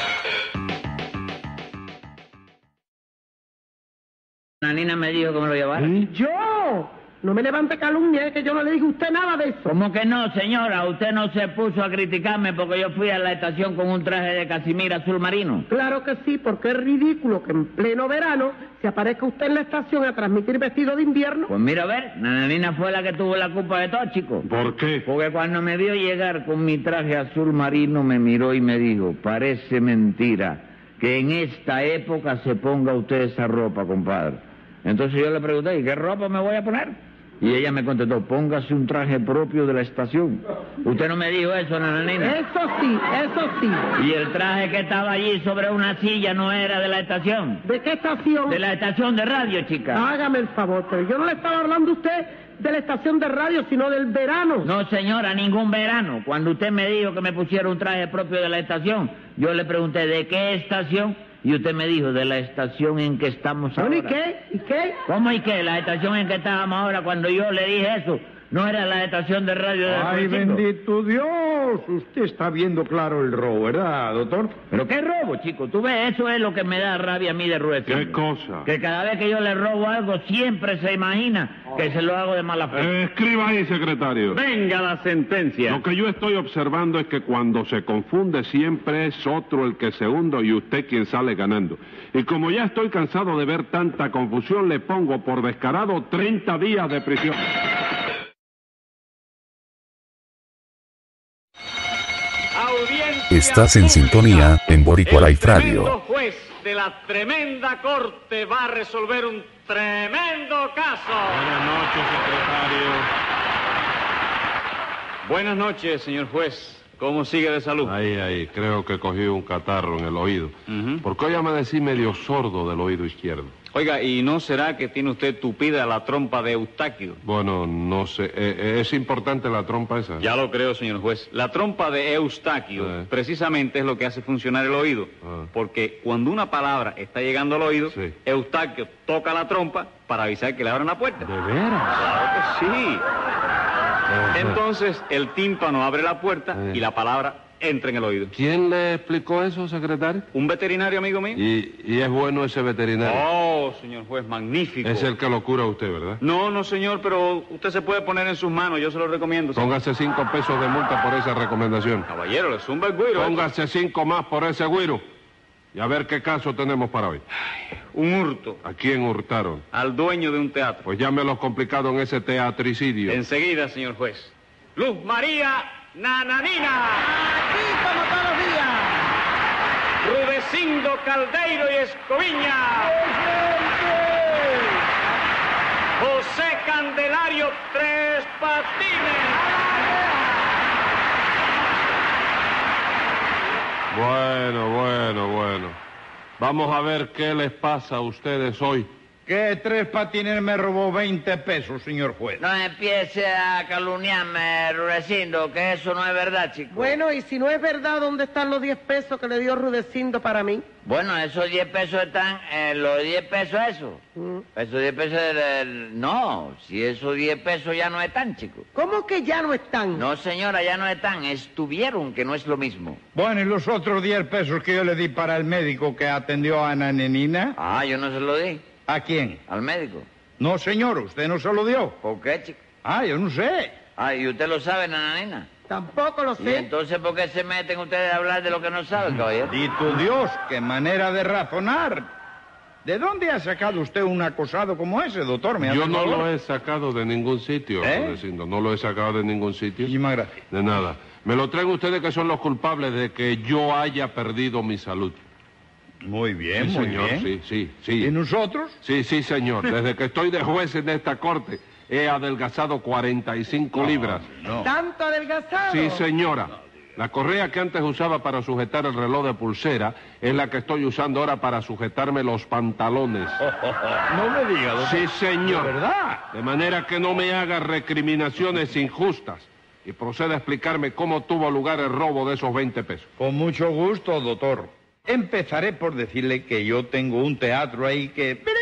Nanina me dijo que me lo llevara. Yo, no me levante calumnia, es que yo no le dije a usted nada de eso. ¿Cómo que no, señora? Usted no se puso a criticarme porque yo fui a la estación con un traje de casimir azul marino. Claro que sí, porque es ridículo que en pleno verano se aparezca usted en la estación a transmitir vestido de invierno. Pues mira, a ver, Nanina fue la que tuvo la culpa de todo, chico. ¿Por qué? Porque cuando me vio llegar con mi traje azul marino, me miró y me dijo, parece mentira que en esta época se ponga usted esa ropa, compadre. Entonces yo le pregunté, ¿y qué ropa me voy a poner? Y ella me contestó, póngase un traje propio de la estación. ¿Usted no me dijo eso, Nananina? Eso sí, eso sí. Y el traje que estaba allí sobre una silla no era de la estación. ¿De qué estación? De la estación de radio, chica. Hágame el favor, pero yo no le estaba hablando a usted de la estación de radio, sino del verano. No, señora, ningún verano. Cuando usted me dijo que me pusiera un traje propio de la estación, yo le pregunté, ¿de qué estación? Y usted me dijo, de la estación en que estamos ahora. Bueno, ¿y qué? ¿Y qué? ¿Cómo y qué? La estación en que estábamos ahora, cuando yo le dije eso, no era la estación de radio de ¡Ay, Rudecindo. bendito Dios! Usted está viendo claro el robo, ¿verdad, doctor? ¿Pero qué robo, chico? Tú ves, eso es lo que me da rabia a mí de Rudecindo. ¿Qué cosa? Que cada vez que yo le robo algo, siempre se imagina que se lo hago de mala fe. Eh, escriba ahí, secretario. Venga la sentencia. Lo que yo estoy observando es que cuando se confunde siempre es otro el que se hunde y usted quien sale ganando. Y como ya estoy cansado de ver tanta confusión, le pongo por descarado treinta días de prisión. Audiencia Estás en pública. sintonía en Boricua Life El tremendo Radio. juez de la tremenda corte va a resolver un tremendo caso. Buenas noches, secretario. Buenas noches, señor juez. ¿Cómo sigue de salud? Ahí, ahí, creo que cogí un catarro en el oído. Ujú. Porque hoy amanecí medio sordo del oído izquierdo. Oiga, ¿y no será que tiene usted tupida la trompa de Eustaquio? Bueno, no sé, eh, eh, ¿es importante la trompa esa? Ya lo creo, señor juez. La trompa de Eustaquio Eh. precisamente es lo que hace funcionar el oído. Ah. Porque cuando una palabra está llegando al oído, Sí. Eustaquio toca la trompa para avisar que le abran la puerta. ¿De veras? Claro que sí. Ajá. Entonces el tímpano abre la puerta Eh. y la palabra entra en el oído. ¿Quién le explicó eso, secretario? ¿Un veterinario amigo mío? Y, y es bueno ese veterinario. Oh, señor juez, magnífico. Es el que lo cura a usted, ¿verdad? No, no, señor, pero usted se puede poner en sus manos, yo se lo recomiendo. señor. Póngase cinco pesos de multa por esa recomendación. Caballero, le zumba el güiro. ¿eh? Póngase cinco más por ese güiro. Y a ver qué caso tenemos para hoy. Un hurto ¿A quién hurtaron? al dueño de un teatro. Pues llámelo complicado en ese teatricidio. Enseguida, señor juez. Luz María Nananina. Aquí como todos los días. Rudecindo Caldeiro y Escoviña. José Candelario Tres Patines. Bueno, bueno, bueno. Vamos a ver qué les pasa a ustedes hoy. Que Tres Patines me robó veinte pesos, señor juez. No empiece a calumniarme, Rudecindo, que eso no es verdad, chico. Bueno, y si no es verdad, ¿dónde están los diez pesos que le dio Rudecindo para mí? Bueno, esos diez pesos están en los diez pesos esos. Mm. Esos diez pesos... del- No, si esos diez pesos ya no están, chico. ¿Cómo que ya no están? No, señora, ya no están. Estuvieron, que no es lo mismo. Bueno, ¿y los otros diez pesos que yo le di para el médico que atendió a Ana Nenina? Ah, yo no se lo di. ¿A quién? Al médico. No, señor, usted no se lo dio. ¿Por qué, chico? Ah, yo no sé. Ah, ¿y usted lo sabe, nananina? Tampoco lo ¿Y sé. entonces por qué se meten ustedes a hablar de lo que no saben, caballero? Dito Dios, qué manera de razonar. ¿De dónde ha sacado usted un acosado como ese, doctor? ¿Me hace Yo no favor? lo he sacado de ningún sitio, ¿Eh? Rudecindo. No lo he sacado de ningún sitio. Muchísimas gracias. De nada. Me lo traen ustedes que son los culpables de que yo haya perdido mi salud. Muy bien, Sí, muy señor, bien. sí, sí, sí. ¿Y nosotros? Sí, sí, señor. Desde que estoy de juez en esta corte, he adelgazado cuarenta y cinco libras. No. ¿Tanto adelgazado? Sí, señora. La correa que antes usaba para sujetar el reloj de pulsera es la que estoy usando ahora para sujetarme los pantalones. No me diga, doctor. Sí, señor. ¿De verdad? De manera que no me haga recriminaciones injustas y proceda a explicarme cómo tuvo lugar el robo de esos veinte pesos. Con mucho gusto, doctor. Empezaré por decirle que yo tengo un teatro ahí que... Pero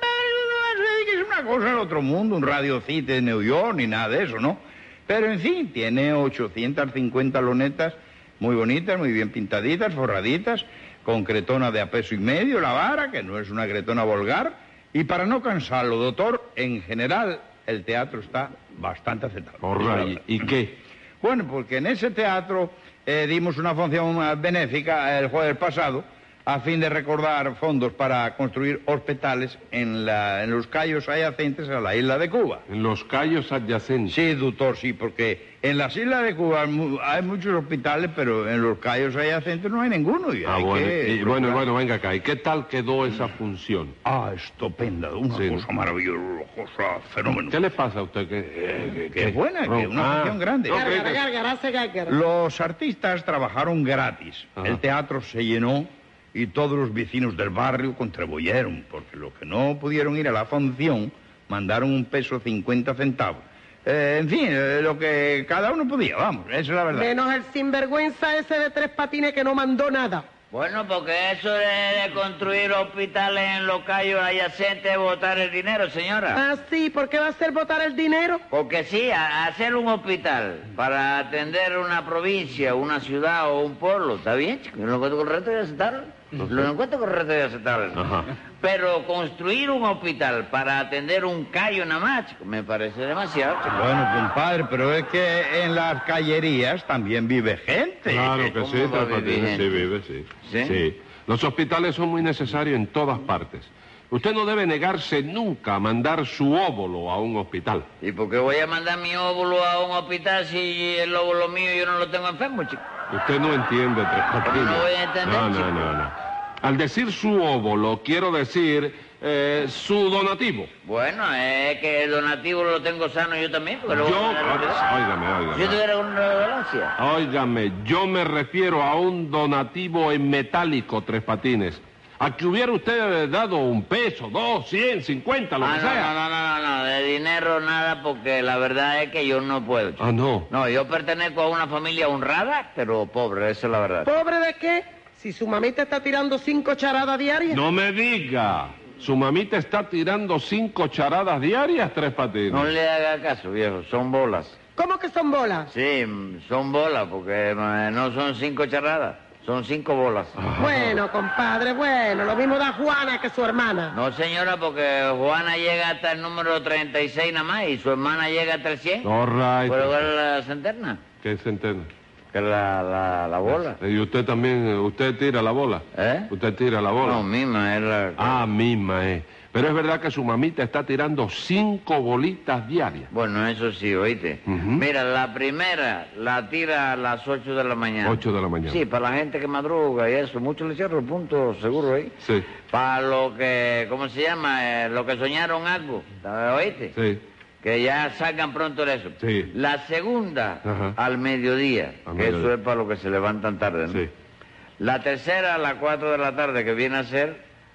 que es una cosa del otro mundo, un Radio City de New York, ni nada de eso, ¿no? Pero, en fin, tiene ochocientas cincuenta lonetas muy bonitas, muy bien pintaditas, forraditas, con cretona de a peso y medio, la vara, que no es una cretona vulgar. Y para no cansarlo, doctor, en general, el teatro está bastante aceptable. Corray, ¿y qué? Bueno, porque en ese teatro eh, dimos una función eh, benéfica el jueves pasado a fin de recordar fondos para construir hospitales en, la, en los cayos adyacentes a la isla de Cuba. En los callos adyacentes. Sí, doctor, sí, porque en las islas de Cuba hay mu- hay muchos hospitales, pero en los cayos adyacentes no hay ninguno. Y Ah, hay bueno, que y bueno, bueno, venga acá. ¿Y qué tal quedó esa función? Ah, estupenda, una Sí. cosa maravillosa, una cosa fenómeno. ¿Qué le pasa a usted? ¿Qué, eh, Qué buena, que una Ah, función grande. no, Gárgara, que- gárgara, hace gárgara. Los artistas trabajaron gratis. Ajá. El teatro se llenó y todos los vecinos del barrio contribuyeron, porque los que no pudieron ir a la función mandaron un peso cincuenta centavos. Eh, en fin, eh, lo que cada uno podía, vamos, esa es la verdad. Menos el sinvergüenza ese de Tres Patines que no mandó nada. Bueno, porque eso de, de construir hospitales en los callos adyacentes es botar el dinero, señora. Ah, sí, ¿por qué va a hacer votar el dinero? Porque sí, a- hacer un hospital para atender una provincia, una ciudad o un pueblo, ¿está bien, chico? Yo lo encuentro correcto y aceptable. Lo encuentro correcto y aceptable. Ajá. Pero construir un hospital para atender un callo nada más, chico, me parece demasiado, chico. Bueno, compadre, pero es que en las callerías también vive gente. Claro que ¿Cómo sí, va a Tres vivir Patines, sí gente? vive, sí. ¿Sí? Los hospitales son muy necesarios en todas partes. Usted no debe negarse nunca a mandar su óvulo a un hospital. ¿Y por qué voy a mandar mi óvulo a un hospital si el óvulo mío yo no lo tengo enfermo, chico? Usted no entiende, Tres Patines. no voy a entender, No, no, chico? no, no. Al decir su óvulo, quiero decir eh, su donativo. Bueno, es que el donativo lo tengo sano yo también, porque lo voy a Yo, mandar al hospital. óigame, Si yo óigame. tuviera una dolencia. Óigame, yo me refiero a un donativo en metálico, Tres Patines. A que hubiera usted dado un peso, dos, cien, cincuenta, lo Ah, que no, sea. no, no, no, no, no, de dinero nada, porque la verdad es que yo no puedo, chico. Ah, no. No, yo pertenezco a una familia honrada, pero pobre, esa es la verdad. ¿Pobre de qué? Si su mamita está tirando cinco charadas diarias. No me diga. Su mamita está tirando cinco charadas diarias, Tres Patines. No le haga caso, viejo, son bolas. ¿Cómo que son bolas? Sí, mm, son bolas, porque eh, no son cinco charradas, son cinco bolas. Bueno, compadre, bueno, lo mismo da Juana que su hermana. No, señora, porque Juana llega hasta el número treinta y seis nada más y su hermana llega hasta el cien. All right. ¿Pero cuál es la centena? ¿Qué centena? Que es la, la, la bola. Y usted también, usted tira la bola. ¿Eh? Usted tira la bola. No, misma es la... Ah, misma, eh. Pero es verdad que su mamita está tirando cinco bolitas diarias. Bueno, eso sí, oíste. Ujú. Mira, la primera la tira a las ocho de la mañana. Ocho de la mañana. Sí, para la gente que madruga y eso. Mucho le cierro el punto seguro ahí. Sí, Para lo que, ¿cómo se llama? Eh, lo que soñaron algo. ¿Oíste? sí. Que ya salgan pronto de eso. Sí. La segunda, Ajá. al mediodía. Al que mediodía. eso es para los que se levantan tarde, ¿no? Sí. La tercera, a las cuatro de la tarde, que viene a ser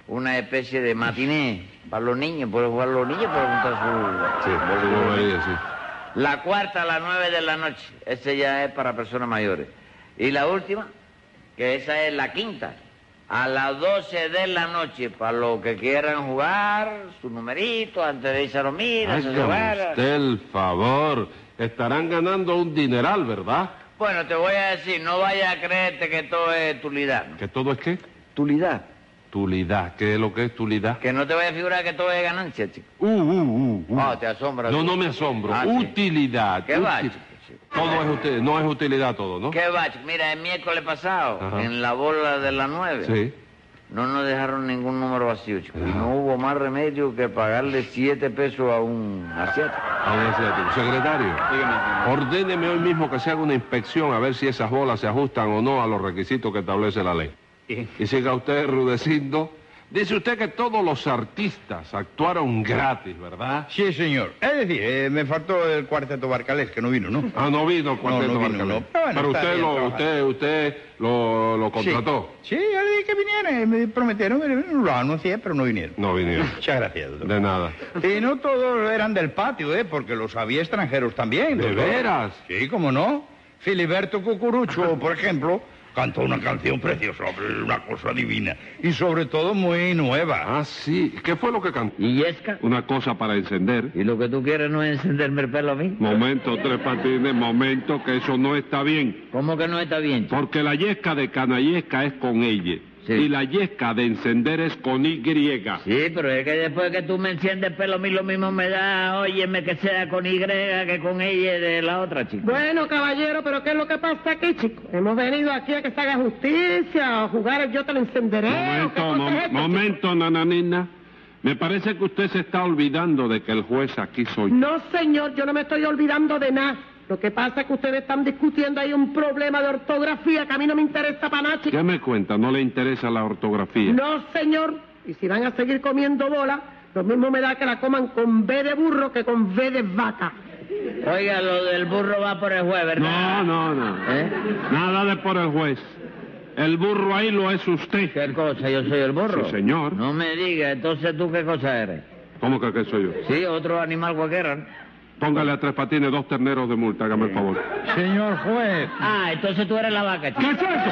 una especie de matiné para los niños, pueden jugar los niños, pueden montar su... Sí, su bobería, sí. La cuarta a las nueve de la noche, ese ya es para personas mayores. Y la última, que esa es la quinta, a las doce de la noche, para los que quieran jugar, su numerito, antes de irse a dormir, a su Hágame usted el favor. Estarán ganando un dineral, ¿verdad? Bueno, te voy a decir, no vayas a creerte que todo es tulidad, ¿no? ¿Que todo es qué? Tulidad. Tulidad. ¿Qué es lo que es tulidad? Que no te vayas a figurar que todo es ganancia, chico. Uh, uh, uh, uh. Ah, te asombra. No, tú. no me asombro. Ah, sí. Utilidad. ¿Qué va, Uti- chico? chico? Todo es utilidad. No es utilidad todo, ¿no? ¿Qué va, chico? Mira, el miércoles pasado, Ajá. en la bola de las nueve, Sí. no nos dejaron ningún número vacío, chico. Y no hubo más remedio que pagarle siete pesos a un asiático. A un asiático. Secretario, ordéneme hoy mismo que se haga una inspección a ver si esas bolas se ajustan o no a los requisitos que establece la ley. Y siga usted Rudecindo. Dice usted que todos los artistas actuaron gratis, ¿verdad? Sí, señor. Es decir, eh, me faltó el cuarteto Barcalés, que no vino, ¿no? Ah, no vino el cuarteto No, no vino, Barcalés. no. Pero bueno, Pero está usted bien lo, trabajado. usted, usted lo, lo contrató. Sí, sí, yo le dije que vinieran, me prometieron, me lo anuncié, pero no vinieron. No vinieron. Muchas gracias, doctor. De nada. Y no todos eran del patio, ¿eh? Porque los había extranjeros también. ¿De doctor. veras? Sí, cómo no. Filiberto Cucurucho, por ejemplo, cantó una canción preciosa, una cosa divina. Y sobre todo muy nueva. Ah, sí. ¿Qué fue lo que cantó? ¿Y Yesca? Una cosa para encender. ¿Y lo que tú quieres no es encenderme el pelo a mí? Momento, Tres Patines, momento, que eso no está bien. ¿Cómo que no está bien, chico? Porque la yesca de canallesca es con ella. Sí. Y la yesca de encender es con Y. Sí, pero es que después que tú me enciendes el pelo a mí lo mismo me da, óyeme, que sea con Y que con ella de la otra, chico. Bueno, caballero, pero ¿qué es lo que pasa aquí, chico? Hemos venido aquí a que se haga justicia, a jugar el yo te lo encenderé. ¿o qué Momento, cosa mom- es esto, momento, nananina. Me parece que usted se está olvidando de que el juez aquí soy. chico? No, señor, yo no me estoy olvidando de nada. Lo que pasa es que ustedes están discutiendo ahí un problema de ortografía que a mí no me interesa para nada, chico. ¿Qué me cuenta? ¿No le interesa la ortografía? No, señor. Y si van a seguir comiendo bola, lo mismo me da que la coman con B de burro que con V de vaca. Oiga, lo del burro va por el juez, ¿verdad? No, no, no. ¿Eh? Nada de por el juez. El burro ahí lo es usted. ¿Qué cosa? ¿Yo soy el burro? Sí, señor. No me diga, entonces ¿tú qué cosa eres? ¿Cómo que qué soy yo? Sí, otro animal cualquiera, ¿no? Póngale a Tres Patines dos terneros de multa, hágame el favor. Señor juez. Ah, entonces tú eres la vaca, chico. ¿Qué es eso?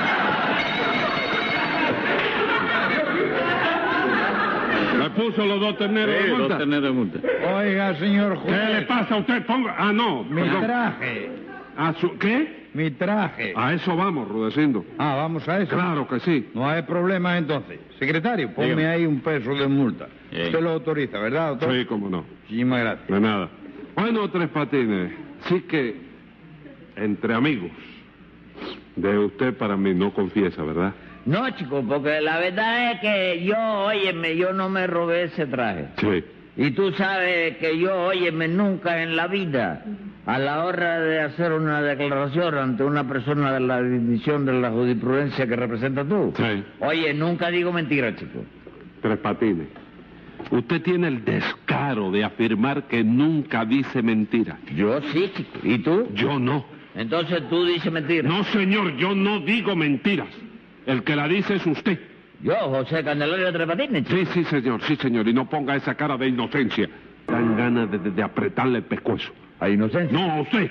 ¿Le puso los dos terneros de multa? de multa. Oiga, señor juez. ¿Qué le pasa a usted? Ponga... Ah, no. Mi perdón. traje. ¿A su... ¿Qué? Mi traje. A eso vamos, Rudecindo. Ah, vamos a eso. Claro que sí. No hay problema entonces. Secretario, ponme Dígame. ahí un peso de multa. Sí. Usted lo autoriza, ¿verdad, doctor? Sí, cómo no. Muchísimas gracias. De nada. Bueno, Tres Patines, sí que entre amigos, de usted para mí no confiesa, ¿verdad? No, chico, porque la verdad es que yo, óyeme, yo no me robé ese traje. Sí. Y tú sabes que yo, óyeme, nunca en la vida, a la hora de hacer una declaración ante una persona de la división de la jurisprudencia que representas tú, Sí. oye, nunca digo mentira, chico. Tres Patines, usted tiene el descaro de afirmar que nunca dice mentira. Yo sí, chico. ¿Y tú? Yo no. Entonces tú dices mentira. No, señor, yo no digo mentiras. El que la dice es usted. Yo, José Candelario Tres Patines, chico. Sí, sí, señor, sí, señor. Y no ponga esa cara de inocencia. Dan ganas de, de- de apretarle el pescuezo. ¿Hay inocencia? No, a usted.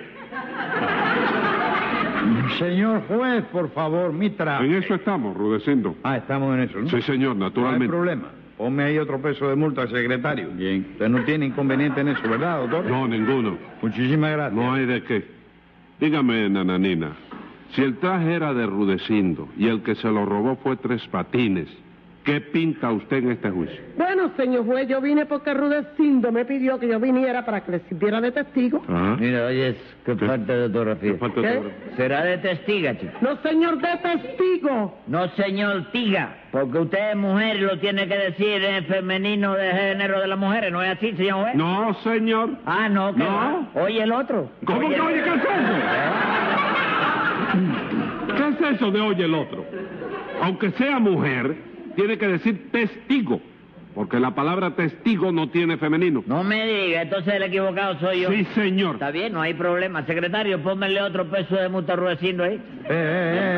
Señor juez, por favor, mi traje. En eso estamos, Rudecindo. Ah, estamos en eso, ¿no? Sí, señor, No hay naturalmente. problema. Ponme ahí otro peso de multa, secretario. Bien. Usted no tiene inconveniente en eso, ¿verdad, doctor? No, ninguno. Muchísimas gracias. No hay de qué. Dígame, nananina, si el traje era de Rudecindo y el que se lo robó fue Tres Patines, ¿qué pinta usted en este juicio? Bueno, señor juez, yo vine porque Rudecindo me pidió que yo viniera para que le sirviera de testigo. ¿Ah? Mira, oye, qué ¿Qué? falta de ortografía. ¿Qué falta de ¿Qué? ortografía? Será de testiga, chico. No, señor, de testigo. No, señor Tiga, porque usted es mujer y lo tiene que decir en femenino de género de las mujeres, ¿no es así, señor juez? No, señor. Ah, no, ¿qué No. va? Oye el otro. ¿Cómo que oye qué es eso? ¿Qué es eso de oye el otro? Aunque sea mujer, tiene que decir testigo, porque la palabra testigo no tiene femenino. No me diga, entonces el equivocado soy yo. Sí, señor. Está bien, no hay problema. Secretario, pónmele otro peso de multa a Rudecindo ahí. Eh, eh, eh, eh,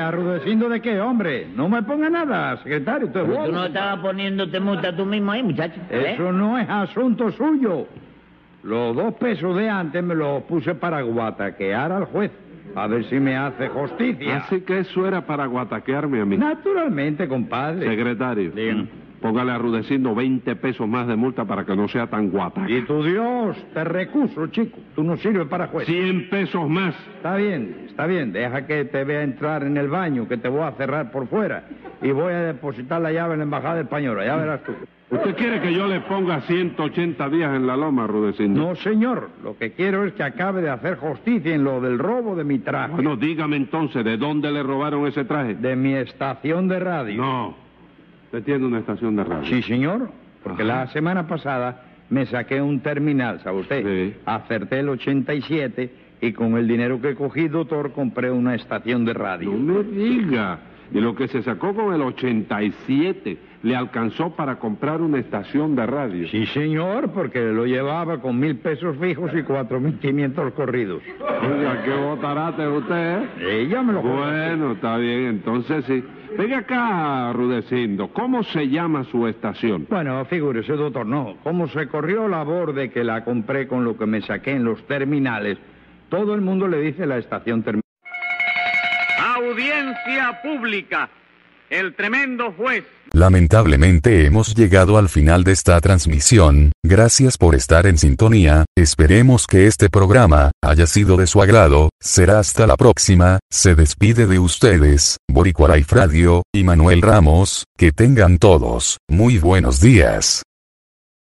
¿A Rudecindo de qué, hombre? No me ponga nada, secretario. Usted es Pero bobo. tú no estabas poniéndote multa tú mismo ahí, muchacho. ¿eh? Eso no es asunto suyo. Los dos pesos de antes me los puse para guataquear al juez, a ver si me hace justicia. Así que eso era para guataquearme a mí. Naturalmente, compadre. Secretario, Dígame. póngale a Rudecindo veinte pesos más de multa para que no sea tan guataca. Y tu Dios, te recuso, chico. Tú no sirves para juez. cien pesos más. Está bien, está bien. Deja que te vea entrar en el baño, que te voy a cerrar por fuera. Y voy a depositar la llave en la embajada española. Ya verás tú. ¿Usted quiere que yo le ponga ciento ochenta días en la loma, Rudecindo? No, señor. Lo que quiero es que acabe de hacer justicia en lo del robo de mi traje. Bueno, dígame entonces, ¿de dónde le robaron ese traje? De mi estación de radio. No. Usted tiene una estación de radio. Sí, señor. Porque Ajá. la semana pasada me saqué un terminal, ¿sabe usted? Sí. Acerté el ochenta y siete y con el dinero que cogí, doctor, compré una estación de radio. No me diga. Y lo que se sacó con el ochenta y siete le alcanzó para comprar una estación de radio. Sí, señor, porque lo llevaba con mil pesos fijos y cuatro mil quinientos corridos. Oiga, qué botarate usted, ¿eh? Ella me lo Bueno, está bien, entonces sí. Venga acá, Rudecindo, ¿cómo se llama su estación? Bueno, figúrese, doctor, no. Como se corrió la voz de que la compré con lo que me saqué en los terminales, todo el mundo le dice la estación terminal. Audiencia pública. El tremendo juez. Lamentablemente hemos llegado al final de esta transmisión. Gracias por estar en sintonía. Esperemos que este programa haya sido de su agrado. Será hasta la próxima. Se despide de ustedes, Boricua Life Radio y Manuel Ramos. Que tengan todos muy buenos días.